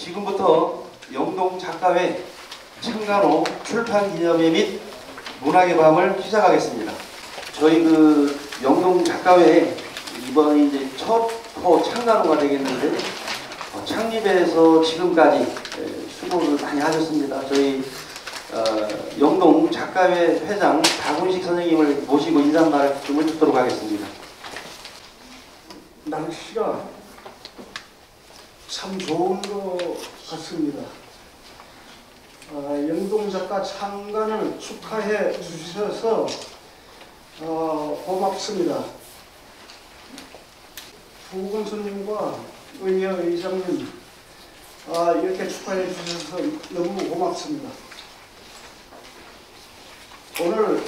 지금부터 영동 작가회 창간호 출판 기념회 및 문학의 밤을 시작하겠습니다. 저희 영동 작가회 이번이 이제 첫 창간호가 되겠는데 창립에서 지금까지 수고를 많이 하셨습니다. 저희 영동 작가회 회장 박운식 선생님을 모시고 인사 말씀을 듣도록 하겠습니다. 날씨가 참 좋은 것 같습니다. 영동 작가 창간을 축하해 주셔서 고맙습니다. 부군수님과 의회 의장님 이렇게 축하해 주셔서 너무 고맙습니다. 오늘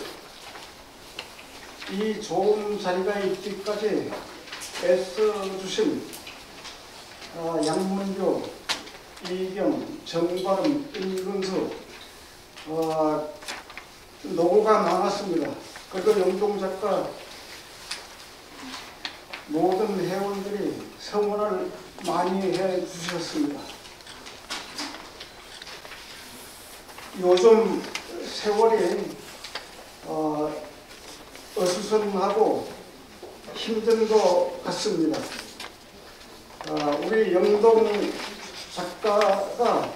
이 좋은 자리가 있기까지 애써주신 양문교, 이경, 정발음, 임근수 노고가 많았습니다. 그리고 영동 작가 모든 회원들이 성원을 많이 해 주셨습니다. 요즘 세월이 어수선하고 힘든 것 같습니다. 우리 영동 작가가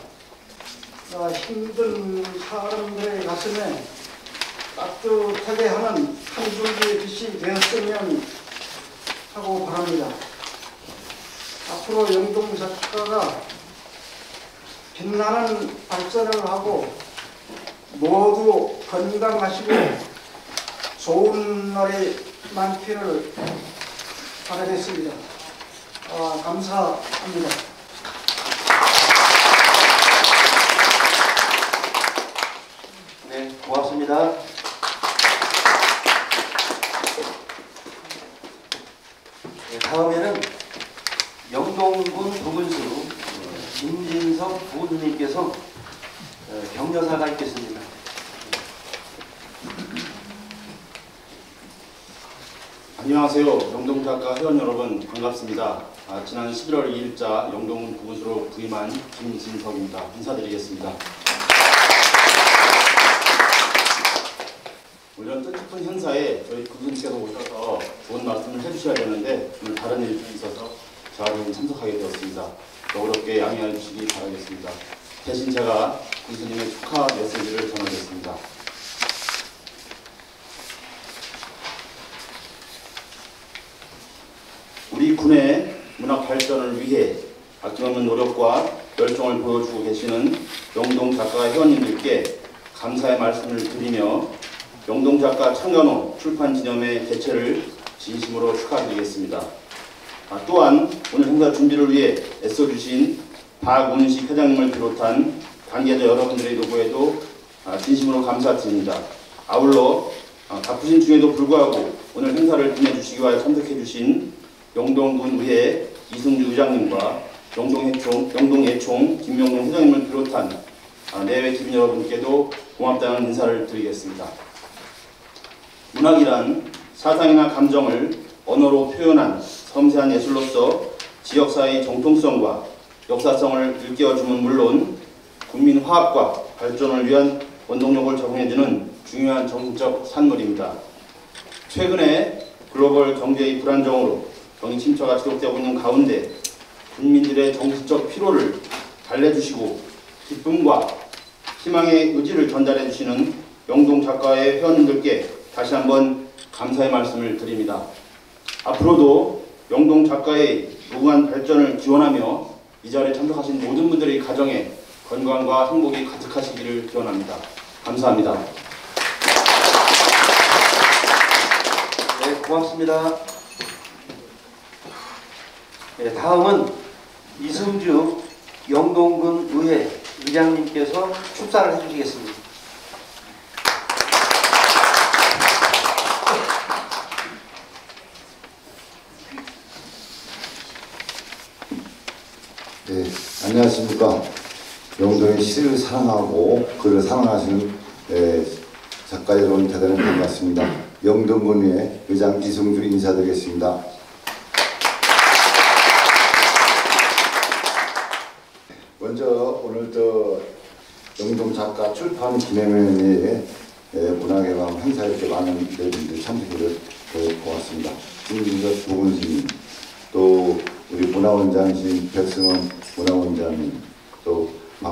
힘든 사람들의 가슴에 따뜻하게 하는 한 줄기 빛이 되었으면 하고 바랍니다. 앞으로 영동 작가가 빛나는 발전을 하고 모두 건강하시고 좋은 날이 많기를 바라겠습니다. 감사합니다. 네, 고맙습니다. 네, 다음에는 영동군 부군수 김진석 부군수님께서 격려사가 있겠습니다. 안녕하세요. 영동작가 회원 여러분 반갑습니다. 지난 11월 2일자 영동군 부군수로 부임한 김진석입니다. 인사드리겠습니다. 물론 뜻깊은 행사에 저희 부군수께서 오셔서 좋은 말씀을 해주셔야 되는데 오늘 다른 일이 있어서 제가 좀 참석하게 되었습니다. 너그럽게 양해해 주시기 바라겠습니다. 대신 제가 군수님의 축하 메시지를 전하겠습니다. 우리 군의 문학 발전을 위해 아낌없는 노력과 열정을 보여주고 계시는 영동 작가 회원님들께 감사의 말씀을 드리며 영동 작가 창간호 출판 기념회 개최를 진심으로 축하드리겠습니다. 또한 오늘 행사 준비를 위해 애써주신 박운식 회장님을 비롯한 관계자 여러분들의 노고에도 진심으로 감사드립니다. 아울러 바쁘신 중에도 불구하고 오늘 행사를 빛내주시기 위하여 참석해주신 영동군 의회 이승주 의장님과 영동예총 김명동 회장님을 비롯한 내외 기빈 여러분께도 고맙다는 인사를 드리겠습니다. 문학이란 사상이나 감정을 언어로 표현한 섬세한 예술로서 지역사회의 정통성과 역사성을 일깨워주면 물론 국민화합과 발전을 위한 원동력을 제공해주는 중요한 정신적 산물입니다. 최근에 글로벌 경제의 불안정으로 경기 침체가 지속되고 있는 가운데 국민들의 정신적 피로를 달래주시고 기쁨과 희망의 의지를 전달해 주시는 영동 작가의 회원님들께 다시 한번 감사의 말씀을 드립니다. 앞으로도 영동 작가의 무궁한 발전을 기원하며 이 자리에 참석하신 모든 분들의 가정에 건강과 행복이 가득하시기를 기원합니다. 감사합니다. 네, 고맙습니다. 네, 다음은 이승주 영동군 의회 의장님께서 축사를 해주시겠습니다. 네, 안녕하십니까. 영동의 시를 사랑하고 글을 사랑하시는 작가 여러분 대단히 반갑습니다. 영동군의회 의장 이승주 인사드리겠습니다. 먼저 오늘 영동 작가 출판 기념회에 문학의 밤 행사에 이렇게 많은 분들이 참석해 주셔서 고맙습니다. 김민석 부원장님, 또 우리 문화원장님 백승원 문화원장님, 또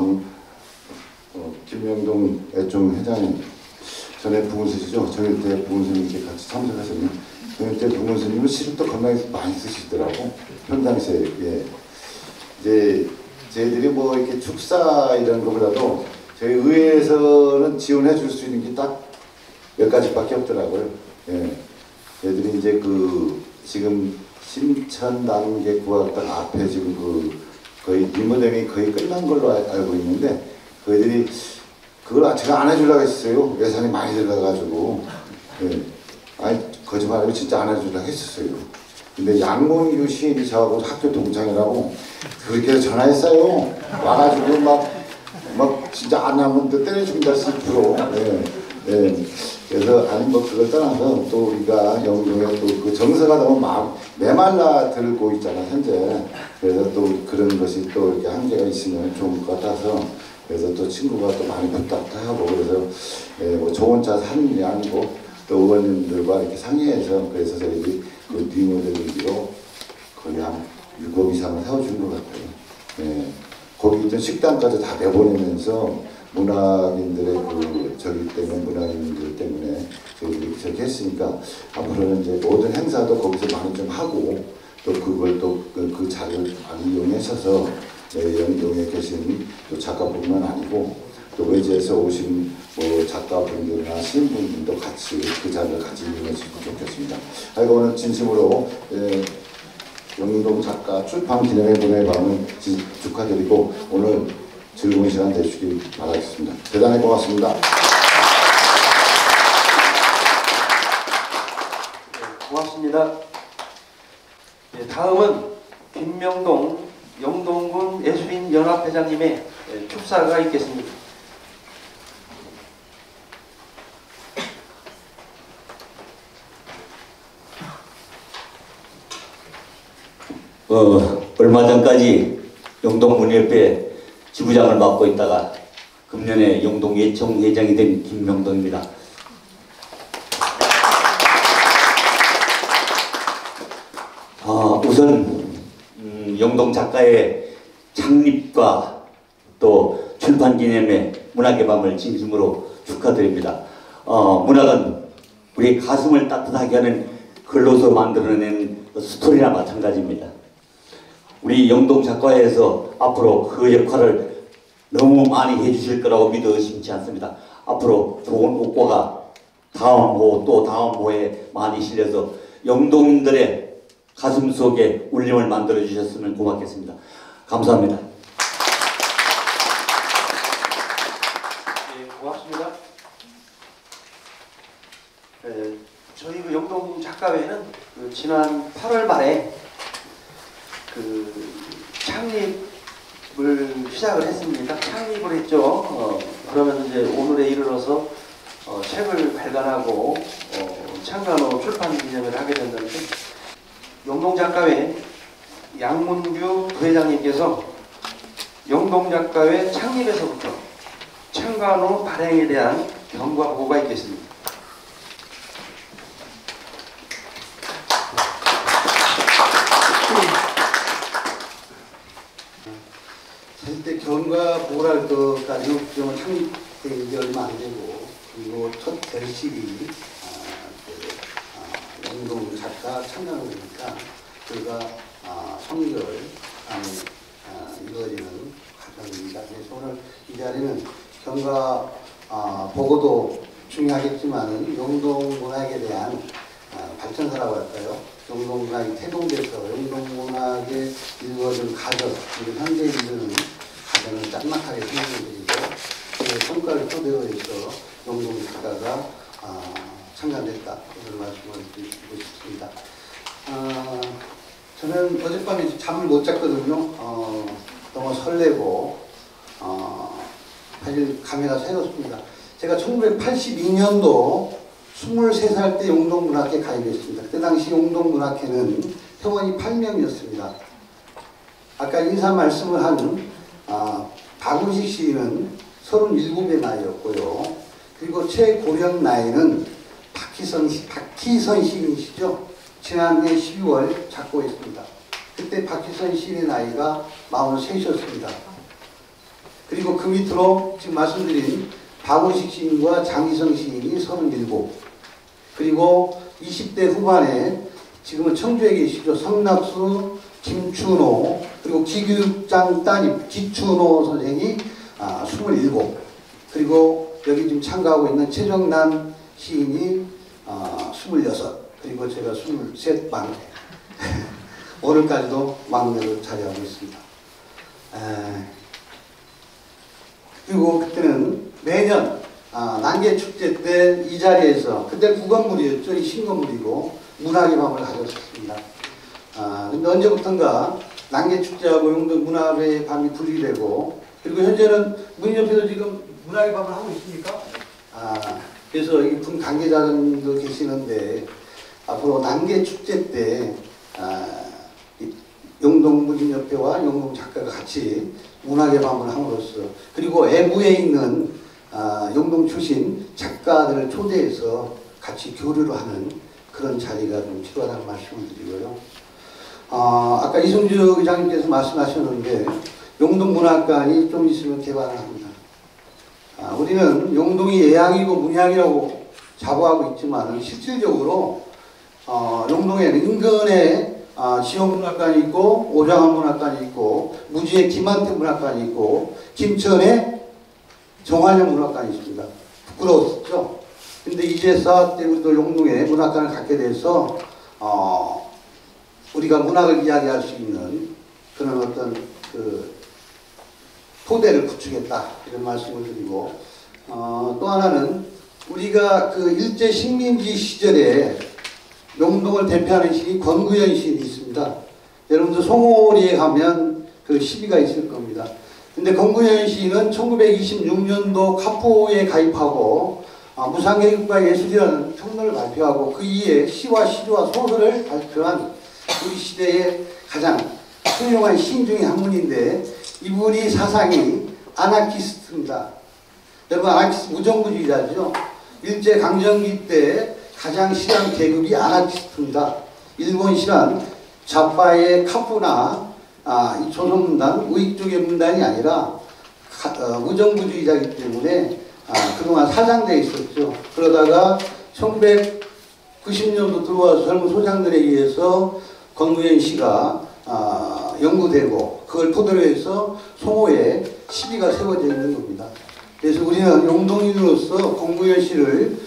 김명동 애종 회장님, 전에 부원수시죠? 전일대 부원수님 이렇게 같이 참석하셨는데 전일대 부원수님은 시를 또 겁나게 많이 쓰시더라고. 평상시에. 예. 이제 저희들이 뭐 이렇게 축사 이런 것보다도 저희 의회에서는 지원해 줄 수 있는 게 딱 몇 가지밖에 없더라고요. 예. 저희들이 이제 지금 신천 단계 구학당 앞에 지금 거의 리모델링이 거의 끝난 걸로 알고 있는데 저희들이 그걸 제가 안 해주려고 했어요. 예산이 많이 들어가가지고. 예. 아니 거짓말하고 진짜 안 해주려고 했었어요. 근데 양문규 시인이 저하고 학교 동창이라고 그렇게 전화했어요. 와가지고 막 진짜 안 하면 또 때려준다 싶고. 예. 예. 그래서 아니 뭐 그걸 떠나서 또 우리가 영동에 또 그 정서가 너무 메말라 들고 있잖아 현재. 그래서 또 그런 것이 또 이렇게 한계가 있으면 좋을 것 같아서 그래서 또 친구가 또 많이 부탁도 하고 그래서 예, 뭐 저 혼자 사는 게 아니고 또 의원님들과 이렇게 상의해서 그래서 저희들이 그 리모델링으로 거의 한 7 이상을 세워준 것 같아요. 예. 거기 있던 식당까지 다 내보내면서 문학인들의 저기 때문에 문학인들 때문에 저희들이 저렇게 했으니까 앞으로는 이제 모든 행사도 거기서 많이 좀 하고 또 그걸 또 그 자리를 많이 이용하셔서 영동에 계신 또 작가뿐만 아니고 또 외지에서 오신 뭐 작가분들이나 시인분들도 같이 그 자리를 같이 이용했으면 좋겠습니다. 하여간 오늘 진심으로 영동 작가 출판 기념회분의 밤을 축하드리고 오늘 즐거운 시간 되시길 바라겠습니다. 대단히 고맙습니다. 고맙습니다. 다음은 김명동 영동군 예술인 연합회장님의 축사가 있겠습니다. 얼마 전까지 영동문예협회 지부장을 맡고 있다가 금년에 영동 예총 회장이 된 김명동입니다. 우선 영동 작가의 창립과 또 출판 기념회 문학의 밤을 진심으로 축하드립니다. 문학은 우리 가슴을 따뜻하게 하는 글로서 만들어낸 스토리나 마찬가지입니다. 우리 영동 작가회에서 앞으로 그 역할을 너무 많이 해주실 거라고 믿어 의심치 않습니다. 앞으로 좋은 효과가 다음 호 또 다음 호에 많이 실려서 영동인들의 가슴 속에 울림을 만들어 주셨으면 고맙겠습니다. 감사합니다. 고맙습니다. 저희 영동 작가회는 지난 8월 말에 창립을 시작을 했습니다. 창립을 했죠. 그러면 이제 오늘에 이르러서 책을 발간하고 창간호 출판 기념회를 하게 됐는데 영동작가회 양문규 부회장님께서 영동작가회 창립에서부터 창간호 발행에 대한 경과 보고가 있겠습니다. 절대 경과 보고할 것까지는 국정을 창립된 지 얼마 안 되고 그리고 첫 결식이 영동 작가 참여회니까 그가 성결 이루어지는 과정입니다. 그래서 오늘 이 자리는 경과 보고도 중요하겠지만은 영동 문학에 대한 발전사라고 할까요? 영동 문학이 태동돼서 영동 문학에 이루어진 과정, 지금 현재 이루는 과정을 짤막하게 설명드리고 그 성과를 토대로 해서 영동 작가가 창간됐다. 이런 말씀을 드리고 싶습니다. 저는 어젯밤에 잠을 못 잤거든요. 너무 설레고 사실 감회가 새롭습니다. 제가 1982년도 23살 때 용동문학회 가입했습니다. 그때 당시 용동문학회는 회원이 8명이었습니다. 아까 인사 말씀을 한 박은식 시인은 37의 나이였고요. 그리고 최고령 나이는 박희선 시인이시죠. 지난해 12월 작고했습니다. 그때 박희선 시인의 나이가 43이었습니다. 그리고 그 밑으로 지금 말씀드린 박은식 시인과 장희성 시인이 37. 그리고 20대 후반에 지금은 청주에 계시죠. 성낙수, 김춘호, 그리고 기교육장 따님 기춘호 선생이 27. 그리고 여기 지금 참가하고 있는 최정난 시인이 26. 그리고 제가 23 막내. 오늘까지도 막내로 자리하고 있습니다. 그리고 그때는 매년 난개축제 때 이 자리에서 그때 국건물이었죠. 이 신건물이고 문학의 밤을 가졌습니다. 근데 언제부턴가 난개축제하고 용동 문학의 밤이 분리되고 그리고 현재는 문인협회도 지금 문학의 밤을 하고 있습니까? 그래서 이 분 관계자분도 계시는데 앞으로 난개축제 때 용동 문인협회와 용동 작가가 같이 문학의 밤을 함으로써 그리고 외부에 있는 용동 출신 작가들을 초대해서 같이 교류를 하는 그런 자리가 좀 필요하다는 말씀을 드리고요. 아까 이승주 의장님께서 말씀하셨는데 용동문학관이 좀 있으면 개관을 합니다. 우리는 용동이 예양이고 문양이라고 자부하고 있지만 실질적으로 용동에는 인근에 지역문학관이 있고 오장원 문학관이 있고 무주에 김한태 문학관이 있고 김천에 정환영 문학관이 있습니다. 부끄러웠죠. 근데 이제서 우리도 용동에 문학관을 갖게 돼서 우리가 문학을 이야기할 수 있는 그런 어떤 그 토대를 구축했다 이런 말씀을 드리고 또 하나는 우리가 그 일제 식민지 시절에 용동을 대표하는 시인 권구현 시인이 있습니다. 여러분들 송호리에 가면 그 시비가 있을 겁니다. 근데 권구현 시인은 1926년도 카포에 가입하고 무상교육과 예술이라는 평론을 발표하고 그 이에 시와 시조와 소설을 발표한 우리 시대의 가장 훌륭한 시인 중에 한 분인데 이분이 사상이 아나키스트입니다. 여러분 아나키스트 무정부주의자죠. 일제강점기 때 가장 실한 계급이 아나키스트입니다. 일본 실한 좌파의 카푸나 이 조선문단, 우익 쪽의 문단이 아니라 무정부주의자이기 때문에 그동안 사장되어 있었죠. 그러다가 1990년도 들어와서 젊은 소장들에 의해서 권구현 씨가 연구되고 그걸 토대로 해서 송호에 시비가 세워져 있는 겁니다. 그래서 우리는 용동인으로서 권구현 씨를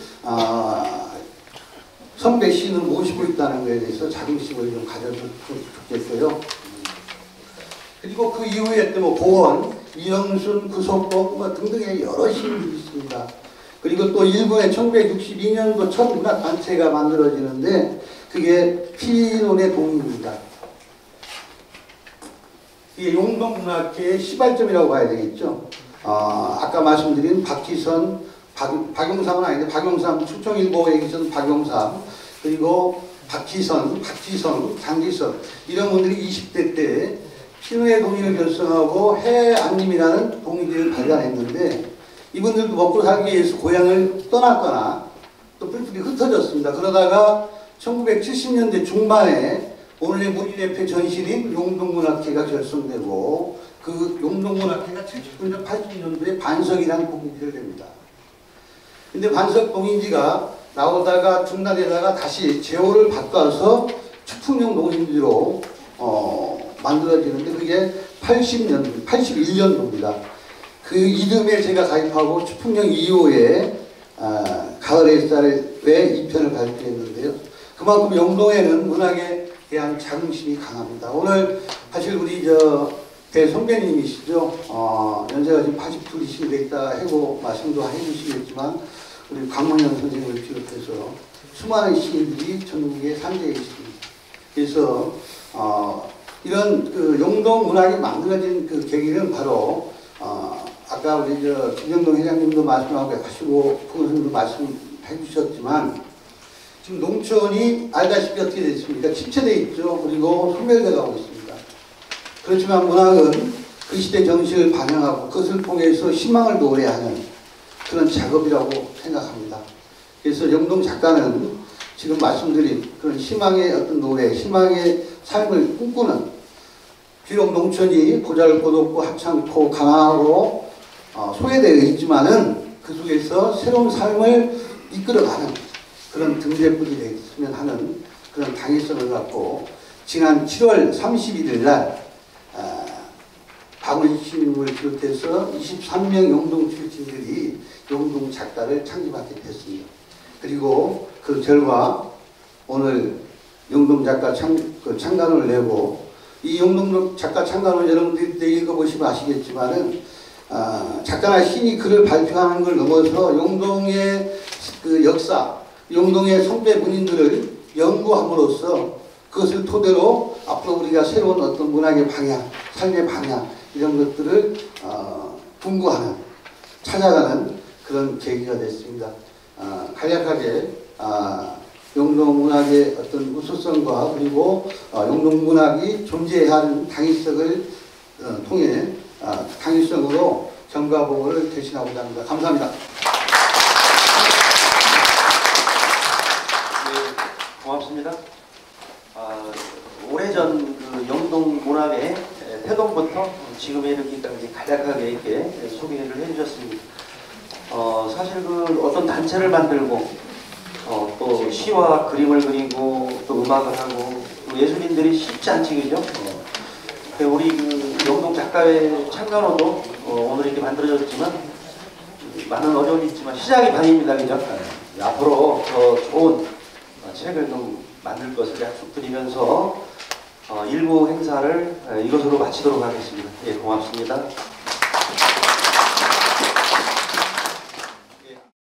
선배 시인을 모시고 있다는 것에 대해서 자긍심을 좀 가져줬으면 좋겠고요. 그리고 그 이후에 또 뭐 고원, 이영순, 구속복 뭐 등등의 여러 시인들이 있습니다. 그리고 또 일본의 1962년도 첫 문학단체가 만들어지는데 그게 피논의 동인입니다. 이게 용동문학회의 시발점이라고 봐야 되겠죠. 아까 말씀드린 박희선, 박용삼은 아닌데 박용삼 충청일보에 계신 박용삼 그리고 박희선, 박지선, 장지선 이런 분들이 20대 때 피논의 동인을 결성하고 해안님이라는 동인들을 발간했는데 이분들도 먹고 살기 위해서 고향을 떠났거나 또 뿔뿔이 흩어졌습니다. 그러다가 1970년대 중반에 오늘의 문인협회 전신인 용동문학회가 결성되고 그 용동문학회가 79년, 80년도에 반석이라는 공인지를 냅니다. 근데 반석 동인지가 나오다가 중단되다가 다시 제호를 바꿔서 축풍용 동인지로 만들어지는데 그게 81년도입니다. 그 이듬해 제가 가입하고 축풍령 2호에 가을 햇살에 2편을 발표했는데요. 그만큼 용동에는 문학에 대한 자긍심이 강합니다. 오늘 사실 우리 대선배님이시죠. 연세가 지금 82이신데 있다 해고 말씀도 해주시겠지만 우리 강문현 선생님을 비롯해서 수많은 시인들이 전국에 산재해 있습니다. 그래서 이런 그 용동 문학이 만들어진 그 계기는 바로 아까 우리 김영동 회장님도 말씀하시고 부선생님도 말씀해 주셨지만 지금 농촌이 알다시피 어떻게 됐습니까? 침체되어 있죠. 그리고 소멸돼 가고 있습니다. 그렇지만 문학은 그 시대 정신을 반영하고 그것을 통해서 희망을 노래하는 그런 작업이라고 생각합니다. 그래서 영동 작가는 지금 말씀드린 그런 희망의 어떤 노래, 희망의 삶을 꿈꾸는, 비록 농촌이 보잘것없고 하찮고 가난하고 소외되어 있지만은 그 속에서 새로운 삶을 이끌어가는 그런 등대불이 됐으면 하는 그런 당위성을 갖고 지난 7월 31일 날 박원식님을 비롯해서 23명 영동 출신들이 영동 작가를 창립하게 됐습니다. 그리고 그 결과 오늘 영동 작가 창간을 내고, 이 영동 작가 창간을 여러분들이 읽어보시면 아시겠지만은 작가나 신이 글을 발표하는 걸 넘어서 영동의 그 역사, 영동의 선배 문인들을 연구함으로써 그것을 토대로 앞으로 우리가 새로운 어떤 문학의 방향, 삶의 방향 이런 것들을 분구하는, 찾아가는 그런 계기가 됐습니다. 간략하게 영동 문학의 어떤 우수성과 그리고 영동 문학이 존재해야 하는 당위성을 통해 당위성으로 경과보고를 대신하고자 합니다. 감사합니다. 네, 고맙습니다. 오래전 그 영동 문학의 태동부터 지금에 이르기까지 간략하게 이렇게 소개를 해주셨습니다. 사실 그 어떤 단체를 만들고 또 시와 그림을 그리고 또 음악을 하고 또 예술인들이 쉽지 않지, 그죠? 우리 그 영동 작가의 창간호도 오늘 이렇게 만들어졌지만 많은 어려움이 있지만 시작이 반입니다, 그죠? 앞으로 더 좋은 책을 좀 만들 것을 약속드리면서 일부 행사를 이것으로 마치도록 하겠습니다. 예, 고맙습니다.